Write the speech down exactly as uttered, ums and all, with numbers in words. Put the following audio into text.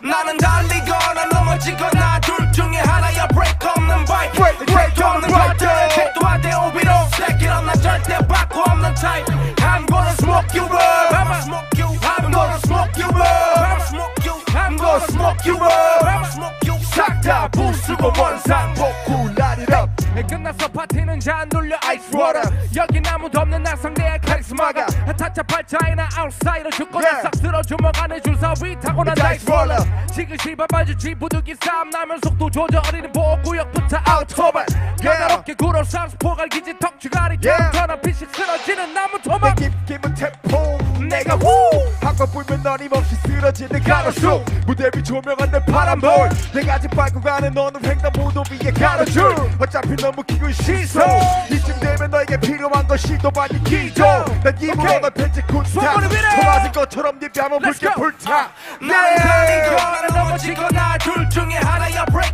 나는 달리거나 넘어지거나 둘 중에 하나야 break 없는 bike break 없는 bike 택도 안 돼 오비로 Stack it up 난 절대 바꾸 없는 type I'm gonna smoke you up I'ma smoke you I'm gonna smoke you up I'ma smoke you I'm gonna smoke you up I'ma smoke you 싹 다 부수고 원상복구 Light it up 끝나서 파티는 잔 돌려 ice water 여긴 아무도 없는 난 상대의 카리스마가 타짜 팔자이나 아웃사이더 죽거나 Yeah. 싹 쓸어 주먹안에 줄서 위 타고 난 다이스 롤러 지그시바 마주치 부득이 싸움 나면 속도 조절 어린이 보호구역부터 아우토반 까다롭게 굴어 사우스포 갈기지 턱주가리 턱터나 피식 쓰러지는 나무 토막 내 깊기면 태풍 내가 후 한껏 불면 어림없이 쓰러지는 가로수 무대 위 조명한 내 파란볼 내가 아직 밟고 가는 어느 횡단보도 위에 가로줄 어차피 너무 기군 시선 이쯤 되면 너에게 필요한 것이 더 많이 기도 난 입으로 널 펼치 굿스타 초맞은 것처럼 네 뺨은 붉게 불타 나는 달리거나 넘어지거나 둘 중에 하나야 break